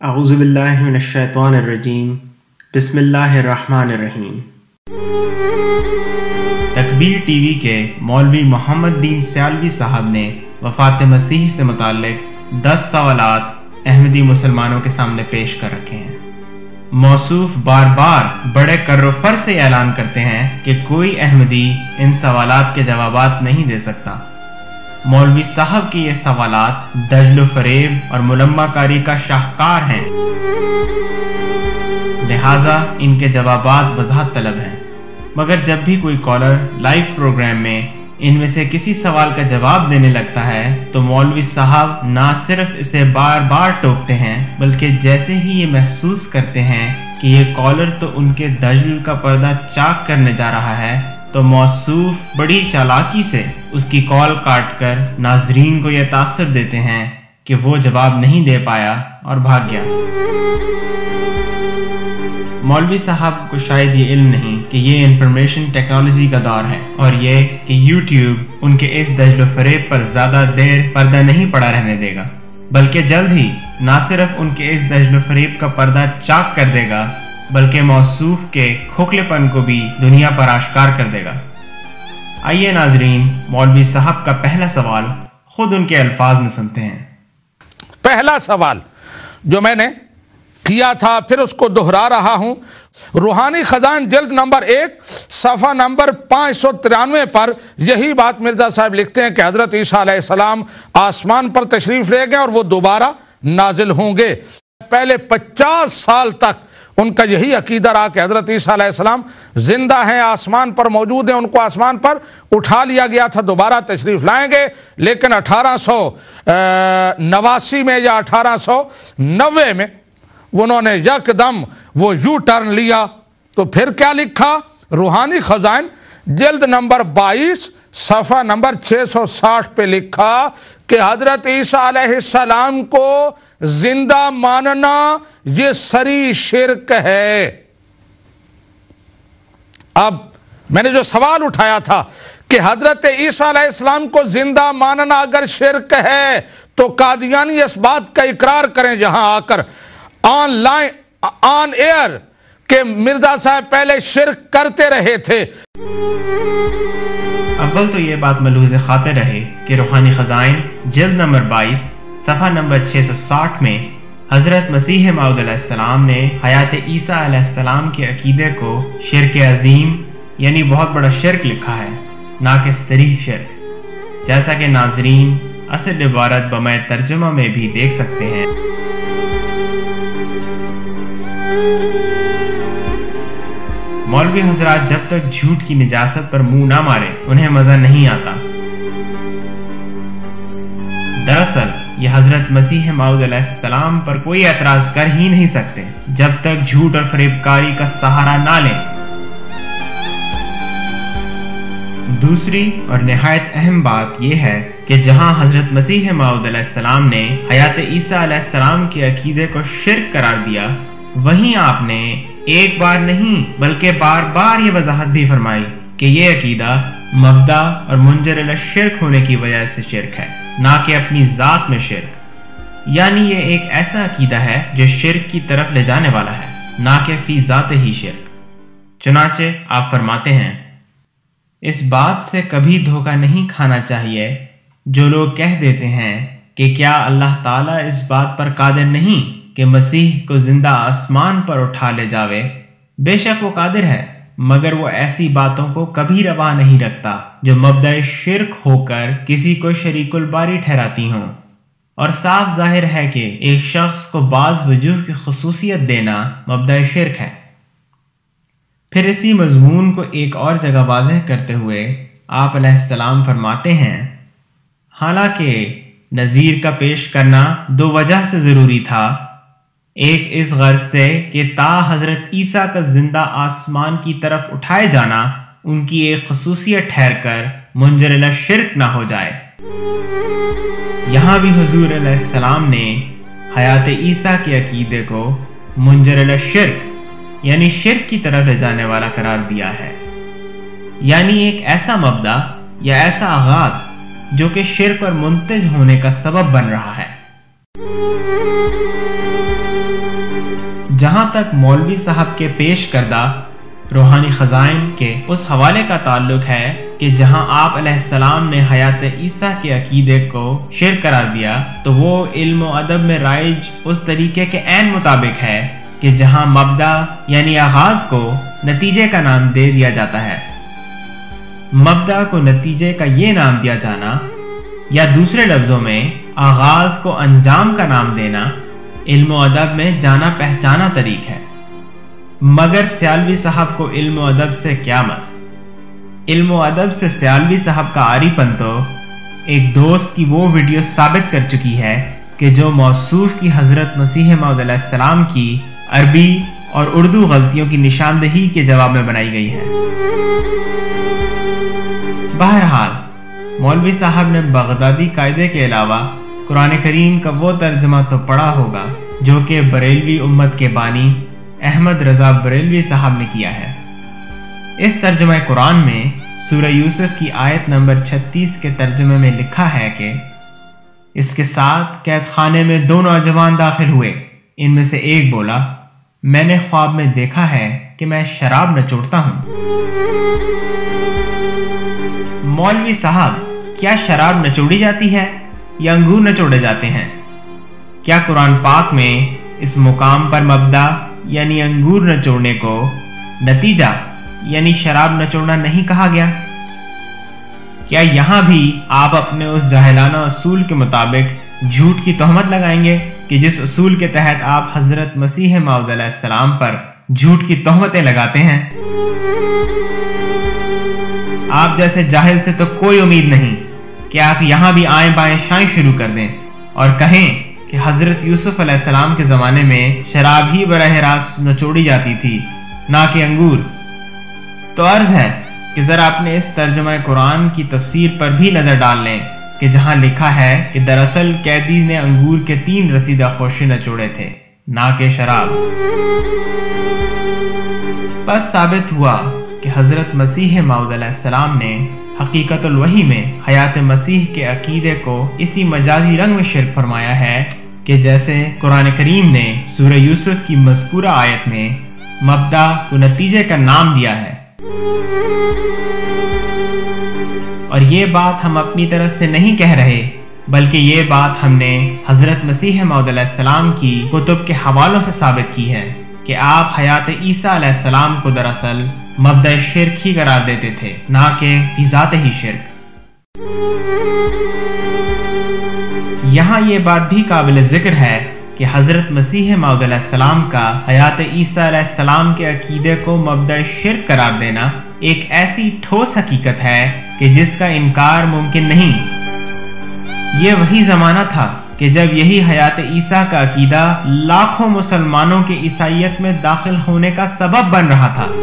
اعوذ باللہ من الشیطان الرجیم بسم اللہ الرحمن الرحیم۔ تکبیر ٹی وی کے مولوی محمد دین سیالوی صاحب نے وفات مسیح سے متعلق 10 سوالات احمدی مسلمانوں کے سامنے پیش کر رکھے ہیں۔ موصوف بار بار بڑے کر و فر سے اعلان کرتے ہیں کہ کوئی احمدی ان سوالات کے جوابات نہیں دے سکتا۔ مولوی صاحب کی یہ سوالات دجل و فریب اور ملمہ کاری کا شاہکار ہیں، لہٰذا ان کے جوابات وضاحت طلب ہیں۔ مگر جب بھی کوئی کالر لائیو پروگرام میں ان میں سے کسی سوال کا جواب دینے لگتا ہے تو مولوی صاحب نہ صرف اسے بار بار ٹوکتے ہیں بلکہ جیسے ہی یہ محسوس کرتے ہیں کہ یہ کالر تو ان کے دجل کا پردہ چاک کرنے جا رہا ہے تو موصوف بڑی چالاکی سے اس کی کال کاٹ کر ناظرین کو یہ تاثر دیتے ہیں کہ وہ جواب نہیں دے پایا اور بھاگ گیا۔ مولوی صاحب کو شاید یہ علم نہیں کہ یہ انفارمیشن ٹیکنالوجی کا دور ہے اور یہ کہ یوٹیوب ان کے اس دجل و فریب پر زیادہ دیر پردہ نہیں پڑا رہنے دے گا، بلکہ جلد ہی نہ صرف ان کے اس دجل و فریب کا پردہ چاک کر دے گا بلکہ موصوف کے کھوکھلے پن کو بھی دنیا پر آشکار کر دے گا۔ آئیے ناظرین مولوی صاحب کا پہلا سوال خود ان کے الفاظ میں سنتے ہیں۔ پہلا سوال جو میں نے کیا تھا پھر اس کو دہرا رہا ہوں، روحانی خزائن جلد نمبر 1 صفحہ نمبر 593 پر یہی بات مرزا صاحب لکھتے ہیں کہ حضرت عیسیٰ علیہ السلام آسمان پر تشریف لے گئے اور وہ دوبارہ نازل ہوں گے۔ پہلے 50 سال تک ان کا یہی عقیدہ رہا کہ حضرت عیسیٰ علیہ السلام زندہ ہیں، آسمان پر موجود ہیں، ان کو آسمان پر اٹھا لیا گیا تھا، دوبارہ تشریف لائیں گے۔ لیکن 1889 میں یا 1890 میں انہوں نے یکدم وہ یو ٹرن لیا۔ تو پھر کیا لکھا؟ روحانی خزائن جلد نمبر 22 صفحہ نمبر 660 پہ لکھا کہ حضرت عیسیٰ علیہ السلام کو زندہ ماننا یہ سری شرک ہے۔ اب میں نے جو سوال اٹھایا تھا کہ حضرت عیسیٰ علیہ السلام کو زندہ ماننا اگر شرک ہے تو قادیانی اس بات کا اقرار کریں یہاں آ کر آن ایئر کہ مرزا صاحب پہلے شرک کرتے رہے تھے۔ اول تو یہ بات ملحوظ خاطر رہے کہ روحانی خزائن جلد نمبر 22 صفحہ نمبر 660 میں حضرت مسیح موعود علیہ السلام نے حیات عیسیٰ علیہ السلام کے عقیدے کو شرک عظیم یعنی بہت بڑا شرک لکھا ہے، نہ کہ صریح شرک، جیسا کہ ناظرین اصل عبارت بمع ترجمہ میں بھی دیکھ سکتے ہیں۔ مولوی حضرات جب تک جھوٹ کی نجاست پر منہ نہ مارے انہیں مزہ نہیں آتا۔ دراصل یہ حضرت مسیح موعود علیہ السلام پر کوئی اعتراض کر ہی نہیں سکتے جب تک جھوٹ اور فریب کاری کا سہارا نہ لیں۔ دوسری اور نہایت اہم بات یہ ہے کہ جہاں حضرت مسیح موعود علیہ السلام نے حیات عیسیٰ علیہ السلام کے عقیدے کو شرک قرار دیا، وہیں آپ نے ایک بار نہیں بلکہ بار بار یہ وضاحت بھی فرمائی کہ یہ عقیدہ مبدا اور منجر الی شرک ہونے کی وجہ سے شرک ہے، نہ کہ اپنی ذات میں شرک، یعنی یہ ایک ایسا عقیدہ ہے جو شرک کی طرف لے جانے والا ہے، نہ کہ فی ذات ہی شرک۔ چنانچہ آپ فرماتے ہیں، اس بات سے کبھی دھوکہ نہیں کھانا چاہیے جو لوگ کہہ دیتے ہیں کہ کیا اللہ تعالیٰ اس بات پر قادر نہیں کہ مسیح کو زندہ آسمان پر اٹھا لے جاوے۔ بے شک وہ قادر ہے، مگر وہ ایسی باتوں کو کبھی روا نہیں رکھتا جو مبدأ شرک ہو کر کسی کو شریک الباری ٹھہراتی ہوں، اور صاف ظاہر ہے کہ ایک شخص کو بعض وجوہ کی خصوصیت دینا مبدأ شرک ہے۔ پھر اسی مضمون کو ایک اور جگہ واضح کرتے ہوئے آپ علیہ السلام فرماتے ہیں، حالانکہ نذیر کا پیش کرنا 2 وجہ سے ضروری تھا، ایک اس غرض سے کہ تا حضرت عیسیٰ کا زندہ آسمان کی طرف اٹھائے جانا ان کی ایک خصوصیت ٹھہر کر منجر الی شرک نہ ہو جائے۔ یہاں بھی حضور علیہ السلام نے حیات عیسیٰ کے عقیدے کو منجر الی شرک یعنی شرک کی طرف لے جانے والا قرار دیا ہے، یعنی ایک ایسا مبدا یا ایسا آغاز جو کہ شرک پر منتج ہونے کا سبب بن رہا ہے۔ जहां तक मौलवी साहब के पेश करदा रूहानी खजाइन के उस हवाले का ताल्लुक है कि जहां आप अलैहिस्सलाम ने हयात ईसा के अकीदे को शिर्क करार दिया, तो वो इल्म व अदब में राइज उस तरीके के ऐन मुताबिक है कि जहां मबदा यानी आगाज को नतीजे का नाम दे दिया जाता है। मबदा को नतीजे का ये नाम दिया जाना, या दूसरे लफ्जों में आगाज को अंजाम का नाम देना, इल्म व अदब में जाना पहचाना तरीक है। मगर सियालवी साहब को इल्म व अदब से क्या मस। इल्म व अदब से सियालवी साहब का आरीपन तो एक दोस्त की वो वीडियो साबित कर चुकी है कि जो मौसूफ की हजरत मसीह मौऊद अलैहिस्सलाम की अरबी और उर्दू गलतियों की निशानदही के जवाब में बनाई गई है। बहरहाल मौलवी साहब ने बगदादी कायदे के अलावा कुरान करीम का वो तर्जमा तो पढ़ा होगा जो कि बरेलवी उम्मत के बानी अहमद रजा बरेलवी साहब ने किया है। इस तर्जमा कुरान में सूरह यूसुफ की आयत नंबर 36 के तर्जमे में लिखा है कि इसके साथ कैद खाने में 2 नौजवान दाखिल हुए। इनमें से एक बोला, मैंने ख्वाब में देखा है कि मैं शराब नचोड़ता हूं। मौलवी साहब, क्या शराब नचोड़ी जाती है या अंगूर नचोड़े जाते हैं? क्या कुरान पाक में इस मुकाम पर मबदा यानी अंगूर नचोड़ने को नतीजा यानी शराब नचोड़ना नहीं कहा गया? क्या यहां भी आप अपने उस जाहिलाना उसूल के मुताबिक झूठ की तोहमत लगाएंगे कि जिस उसूल के तहत आप हजरत मसीह मौऊद अलैहिस्सलाम पर झूठ की तोहमतें लगाते हैं? आप जैसे जाहिल से तो कोई उम्मीद नहीं कि आप यहां भी आए बाएं शाएं शुरू कर दें और कहें कि हजरत यूसुफ अलैहिस्सलाम के जमाने में शराब ही बराह रास्त नचोड़ी जाती थी, ना कि अंगूर। तो अर्ज है कि जरा अपने इस तर्जुमा कुरान की तफसीर पर भी नजर डाल लें कि जहां लिखा है कि दरअसल कैदी ने अंगूर के 3 रसीदा खोशे नचोड़े थे, ना कि शराब। बस साबित हुआ कि हजरत मसीह मौऊद अलैहिस्सलाम ने हकीकतुल वही में हयात मसीह के अकीदे को इसी मजाजी रंग में शिर्क फरमाया है कि जैसे कुरान करीम ने सूरह यूसुफ की मज़कूरा आयत में मबदा को नतीजे का नाम दिया है। और ये बात हम अपनी तरफ से नहीं कह रहे, बल्कि ये बात हमने हजरत मसीह मौऊद अलैहिस्सलाम की कुतुब के हवालों से साबित की है कि आप हयात ईसा अलैहिस्सलाम को दरअसल मबदा शिर्क ही करार देते थे, ना कि फिजात ही शिर्क। यहाँ ये बात भी काबिल जिक्र है कि हजरत मसीह मौऊद अलैहिस्सलाम का हयात ईसा अलैहिस्सलाम के अकीदे को मबदा शिर्क करार देना एक ऐसी ठोस हकीकत है कि जिसका इनकार मुमकिन नहीं। ये वही जमाना था कि जब यही हयात ईसा का अकीदा लाखों मुसलमानों के ईसाइयत में दाखिल होने का सबब बन रहा था।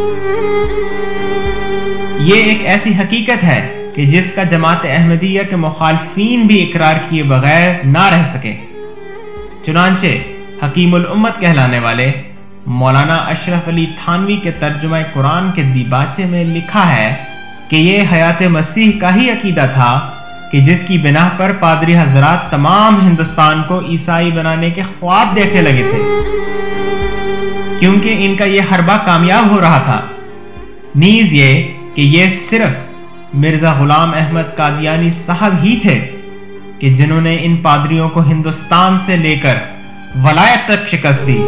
ये एक ऐसी हकीकत है कि जिसका जमात अहमदिया के मुखालफीन भी इकरार किए बगैर ना रह सके। चुनांचे हकीमुल उम्मत कहलाने वाले मौलाना अशरफ अली थानवी के तर्जुमा कुरान के दीबाचे में लिखा है कि ये हयात मसीह का ही अकीदा था कि जिसकी बिना पर पादरी हजरात तमाम हिंदुस्तान को ईसाई बनाने के ख्वाब देखने लगे थे, क्योंकि इनका ये हरबा कामयाब हो रहा था। नीज ये कि ये सिर्फ मिर्जा गुलाम अहमद कादियानी साहब ही थे कि जिन्होंने इन पादरियों को हिंदुस्तान से लेकर वलायत तक शिकस्त दी।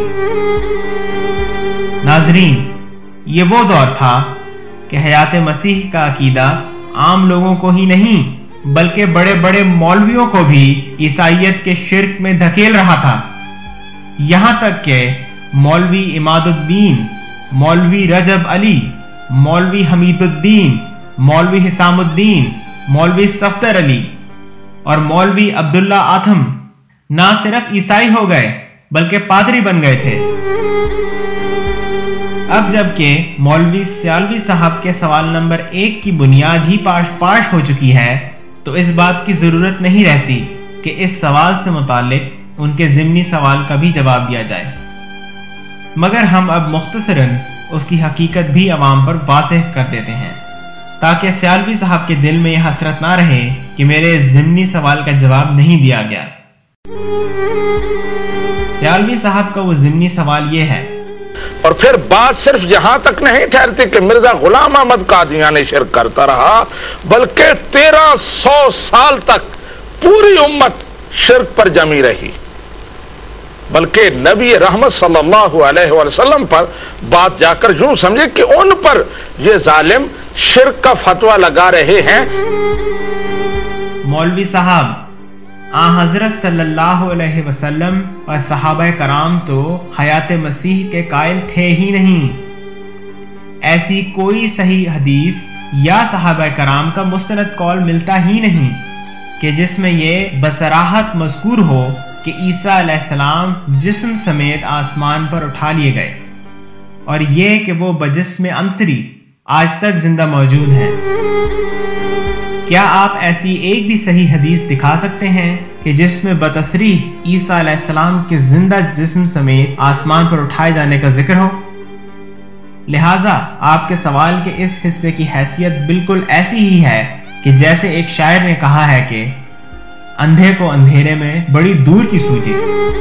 नाजरीन, ये वो दौर था कि हयात मसीह का अकीदा आम लोगों को ही नहीं बल्कि बड़े बड़े मौलवियों को भी ईसाइयत के शिर्क में धकेल रहा था। यहां तक कि मौलवी इमादुद्दीन, मौलवी रजब अली, मौलवी हमीदुद्दीन, मौलवी हिसामुद्दीन, मौलवी सफदर अली और मौलवी अब्दुल्ला आथम ना सिर्फ ईसाई हो गए बल्कि पादरी बन गए थे। अब जबकि मौलवी सियालवी साहब के सवाल नंबर 1 की बुनियाद ही पाश हो चुकी है, तो इस बात की जरूरत नहीं रहती कि इस सवाल से मुताल्लिक उनके ज़िम्नी सवाल का भी जवाब दिया जाए। मगर हम अब मुख्तसरन उसकी हकीकत भी अवाम पर वाज़ेह कर देते हैं ताकि सियालवी साहब के दिल में यह हसरत ना रहे कि मेरे ज़िम्नी सवाल का जवाब नहीं दिया गया। سیالوی صاحب کا وہ ضمنی سوال یہ ہے، اور پھر بات صرف یہاں تک نہیں ٹھہرتی کہ مرزا غلام احمد قادیانی شرک کرتا رہا، بلکہ 1300 سال تک پوری امت شرک پر جمی رہی، بلکہ نبی رحمت صلی اللہ علیہ وسلم پر بات جا کر یوں سمجھے کہ ان پر یہ ظالم شرک کا فتویٰ لگا رہے ہیں۔ مولوی صاحب، حضرت صلی اللہ علیہ وسلم اور صحابہ کرام تو حیات مسیح کے قائل تھے ہی نہیں۔ ایسی کوئی صحیح حدیث یا صحابہ کرام کا مستند قول ملتا ہی نہیں کہ جس میں یہ بصراحت مذکور ہو کہ عیسیٰ علیہ السلام جسم سمیت آسمان پر اٹھا لیے گئے، اور یہ کہ وہ بجسم عنصری آج تک زندہ موجود ہیں۔ کیا آپ ایسی ایک بھی صحیح حدیث دکھا سکتے ہیں کہ جس میں بتصریح عیسیٰ علیہ السلام کے زندہ جسم سمیت آسمان پر اٹھائے جانے کا ذکر ہو؟ لہٰذا آپ کے سوال کے اس حصے کی حیثیت بالکل ایسی ہی ہے کہ جیسے ایک شاعر نے کہا ہے کہ اندھے کو اندھیرے میں بڑی دور کی سوجی۔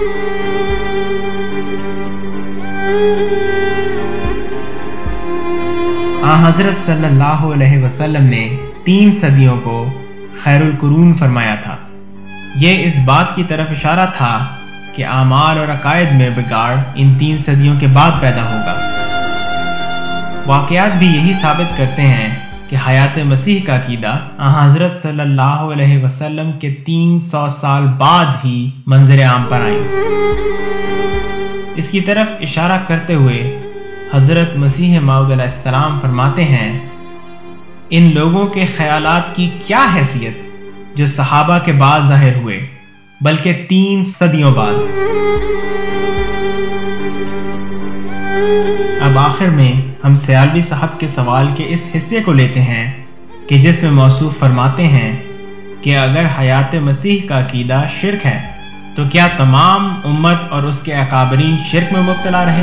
حضرت صلی اللہ علیہ وسلم نے 3 صدیوں کو خیر القرون فرمایا تھا۔ یہ اس بات کی طرف اشارہ تھا کہ اعمال اور عقائد میں بگاڑ ان 3 صدیوں کے بعد پیدا ہوگا۔ واقعات بھی یہی ثابت کرتے ہیں کہ حیات مسیح کا عقیدہ حضرت صلی اللہ علیہ وسلم کے 300 سال بعد ہی منظر عام پر آئی۔ اس کی طرف اشارہ کرتے ہوئے حضرت مسیح موعود علیہ السلام فرماتے ہیں، ان لوگوں کے خیالات کی کیا حیثیت جو صحابہ کے بعد ظاہر ہوئے، بلکہ 3 صدیوں بعد۔ اب آخر میں ہم سیالوی صاحب کے سوال کے اس حصے کو لیتے ہیں کہ جس میں موصوف فرماتے ہیں کہ اگر حیات مسیح کا عقیدہ شرک ہے تو کیا تمام امت اور اس کے اکابرین شرک میں مبتلا رہے؟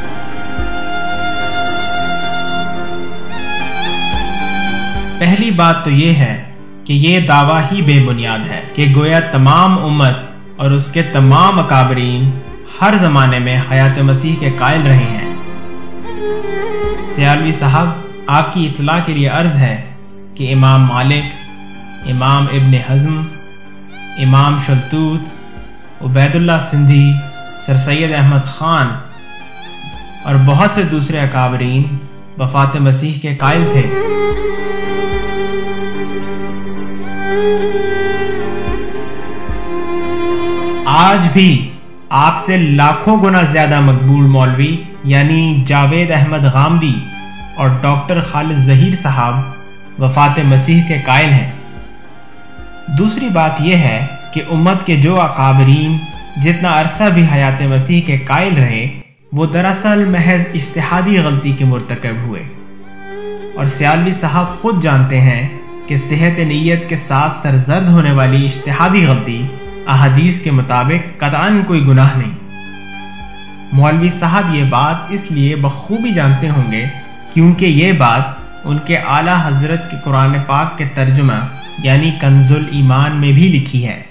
پہلی بات تو یہ ہے کہ یہ دعویٰ ہی بے بنیاد ہے کہ گویا تمام امت اور اس کے تمام اکابرین ہر زمانے میں حیات مسیح کے قائل رہے ہیں۔ سیالوی صاحب، آپ کی اطلاع کے لیے عرض ہے کہ امام مالک، امام ابن حزم، امام شلتوت، عبید اللہ سندھی، سر سید احمد خان اور بہت سے دوسرے اکابرین وفات مسیح کے قائل تھے۔ آج بھی آپ سے لاکھوں گنا زیادہ مقبول مولوی یعنی جاوید احمد غامدی اور ڈاکٹر خالد ظہیر صاحب وفات مسیح کے قائل ہیں۔ دوسری بات یہ ہے کہ امت کے جو اکابرین جتنا عرصہ بھی حیات مسیح کے قائل رہے وہ دراصل محض اجتہادی غلطی کے مرتکب ہوئے، اور سیالوی صاحب خود جانتے ہیں کہ صحت نیت کے ساتھ سرزد ہونے والی اجتہادی غلطی احادیث کے مطابق قطعاً کوئی گناہ نہیں۔ مولوی صاحب یہ بات اس لیے بخوبی جانتے ہوں گے کیونکہ یہ بات ان کے اعلیٰ حضرت کے قرآن پاک کے ترجمہ یعنی کنز الایمان میں بھی لکھی ہے۔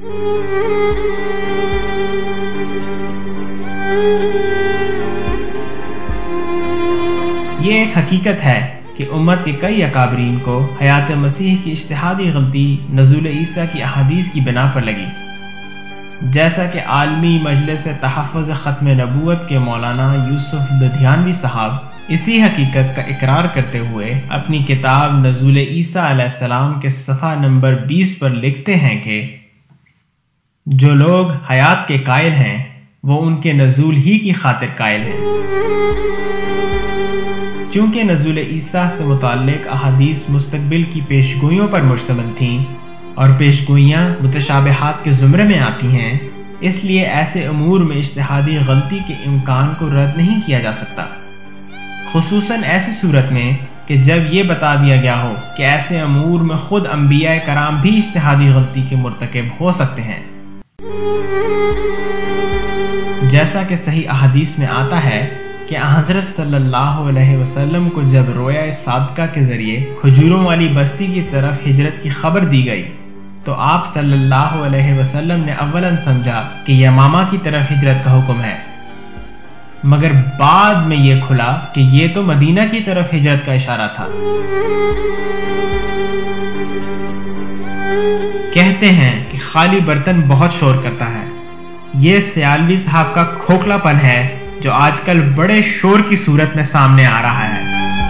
یہ ایک حقیقت ہے کہ امت کے کئی اکابرین کو حیات مسیح کی اجتہادی غلطی نزول عیسیٰ کی احادیث کی بنا پر لگی، جیسا کہ عالمی مجلس تحفظ ختم نبوت کے مولانا یوسف لدھیانوی صاحب اسی حقیقت کا اقرار کرتے ہوئے اپنی کتاب نزول عیسیٰ علیہ السلام کے صفحہ نمبر 20 پر لکھتے ہیں کہ جو لوگ حیات کے قائل ہیں وہ ان کے نزول ہی کی خاطر قائل ہیں۔ چونکہ نزول عیسیٰ سے متعلق احادیث مستقبل کی پیشگوئیوں پر مشتمل تھیں اور پیشگوئیاں متشابہات کے زمرے میں آتی ہیں، اس لیے ایسے امور میں اجتہادی غلطی کے امکان کو رد نہیں کیا جا سکتا، خصوصاً ایسی صورت میں کہ جب یہ بتا دیا گیا ہو کہ ایسے امور میں خود انبیاء کرام بھی اجتہادی غلطی کے مرتکب ہو سکتے ہیں۔ جیسا کہ صحیح احادیث میں آتا ہے کہ حضرت صلی اللہ علیہ وسلم کو جب رویا صادقہ کے ذریعے کھجوروں والی بستی کی طرف ہجرت کی خبر دی گئی تو آپ صلی اللہ علیہ وسلم نے اولاً سمجھا کہ یمامہ کی طرف ہجرت کا حکم ہے، مگر بعد میں یہ کھلا کہ یہ تو مدینہ کی طرف ہجرت کا اشارہ تھا۔ کہتے ہیں کہ خالی برتن بہت شور کرتا ہے۔ یہ سیالوی صاحب کا کھوکھلا پن ہے جو آج کل بڑے شور کی صورت میں سامنے آ رہا ہے،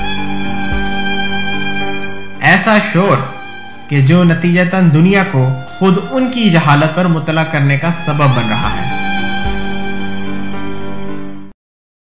ایسا شور کہ جو نتیجتاً دنیا کو خود ان کی جہالت پر مطلع کرنے کا سبب بن رہا ہے۔